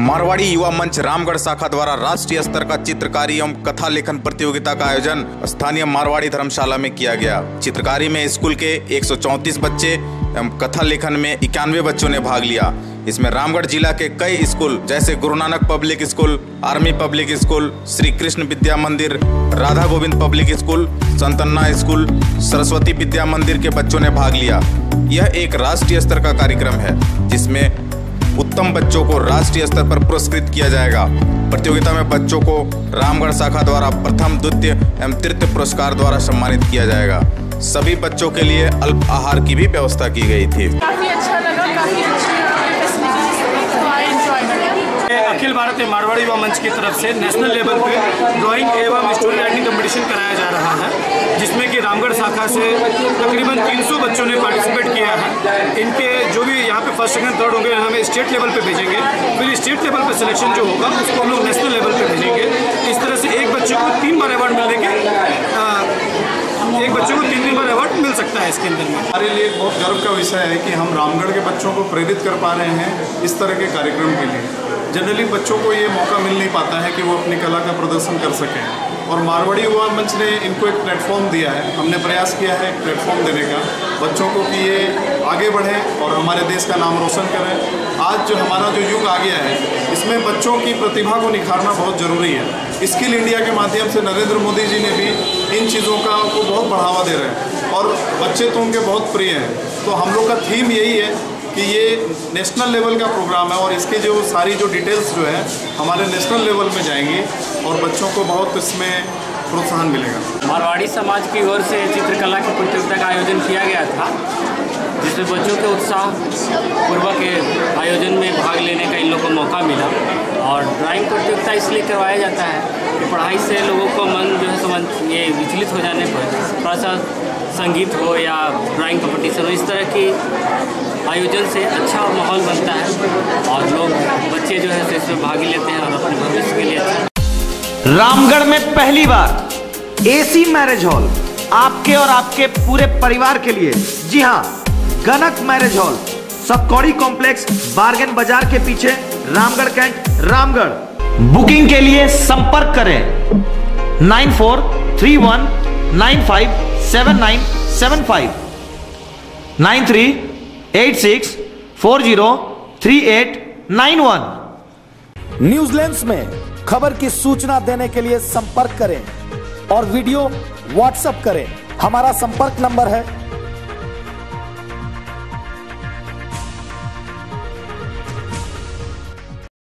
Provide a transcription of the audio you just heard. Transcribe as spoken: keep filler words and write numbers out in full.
मारवाड़ी युवा मंच रामगढ़ शाखा द्वारा राष्ट्रीय स्तर का चित्रकारी एवं कथा लेखन प्रतियोगिता का आयोजन स्थानीय मारवाड़ी धर्मशाला में किया गया। चित्रकारी में स्कूल के एक सौ चौंतीस बच्चे एवं कथा लेखन में इक्यानवे बच्चों ने भाग लिया। इसमें रामगढ़ जिला के कई स्कूल जैसे Guru Nanak public school, army public school, Shri Krishna Vidya Mandir, Radha Govind public school, Santanna school, Saraswati Vidya Mandir के बच्चों ने भाग लिया। यह एक राष्ट्रीय स्तर का कार्यक्रम है जिसमें उत्तम बच्चों को राष्ट्रीय स्तर पर पुरस्कृत किया जाएगा। प्रतियोगिता में बच्चों को रामगढ़ शाखा द्वारा प्रथम, द्वितीय एवं तृतीय पुरस्कार द्वारा सम्मानित किया जाएगा। सभी बच्चों के लिए अल्प आहार की भी व्यवस्था की गई थी। काफी अच्छा लगा, काफी अच्छी अखिल भारतीय मारवाड़ी युवा मंच की तरफ से नेशनल लेवल पे ड्राइंग एवं स्टोरी राइटिंग कंपटीशन कराया जा रहा है, जिसमें कि रामगढ़ शाखा से तकरीबन तीन सौ बच्चों ने पार्टिसिपेट किया है। इनके जो भी यहाँ पे फर्स्ट सेकंड थर्ड होंगे हमें स्टेट लेवल पे भेजेंगे, फिर स्टेट लेवल पे सिलेक्शन जो होगा उसको हम लोग नेशनल लेवल पे भेजेंगे। इस तरह से एक बच्चे को तीन बार अवार्ड मिलने के एक बच्चे को तीन तीन बार अवार्ड मिल सकता है इसके अंदर में। हमारे लिए एक बहुत गर्व का विषय है कि हम रामगढ़ के बच्चों को प्रेरित कर पा रहे हैं इस तरह के कार्यक्रम के लिए। जनरली बच्चों को ये मौका मिल नहीं पाता है कि वो अपनी कला का प्रदर्शन कर सकें, और मारवाड़ी युवा मंच ने इनको एक प्लेटफॉर्म दिया है। हमने प्रयास किया है एक प्लेटफॉर्म देने का बच्चों को कि ये आगे बढ़ें और हमारे देश का नाम रोशन करें। आज जो हमारा जो युग आ गया है इसमें बच्चों की प्रतिभा को निखारना बहुत ज़रूरी है। स्किल इंडिया के माध्यम से नरेंद्र मोदी जी ने भी इन चीज़ों का को बहुत बढ़ावा दे रहे हैं और बच्चे तो उनके बहुत प्रिय हैं। तो हम लोग का थीम यही है कि ये नेशनल लेवल का प्रोग्राम है और इसके जो सारी जो डिटेल्स जो है हमारे नेशनल लेवल में जाएंगी और बच्चों को बहुत इसमें प्रोत्साहन मिलेगा। मारवाड़ी समाज की ओर से चित्रकला की प्रतियोगिता का आयोजन किया गया था, जिसमें बच्चों के उत्साह पूर्वक आयोजन में भाग लेने का इन लोगों को मौका मिला। और ड्राइंग प्रतियोगिता इसलिए करवाया जाता है कि पढ़ाई से लोगों को मन जो है समझ ये विचलित हो जाने पर थोड़ा सा संगीत हो या ड्राइंग कंपटीशन हो, इस तरह की आयोजन से अच्छा माहौल बनता है और लोग बच्चे जो है इसमें भाग लेते हैं और अपने भविष्य के लिए अच्छा। रामगढ़ में पहली बार एसी मैरिज हॉल आपके और आपके पूरे परिवार के लिए। जी हां, Ganak marriage hall, Satkaudi complex, bargain Bazaar के पीछे, रामगढ़ कैंट, रामगढ़। बुकिंग के लिए संपर्क करें nine four three one nine five seven nine seven five, nine three eight six four zero three eight nine one. New Zealand में खबर की सूचना देने के लिए संपर्क करें और वीडियो व्हाट्सएप करें। हमारा संपर्क नंबर है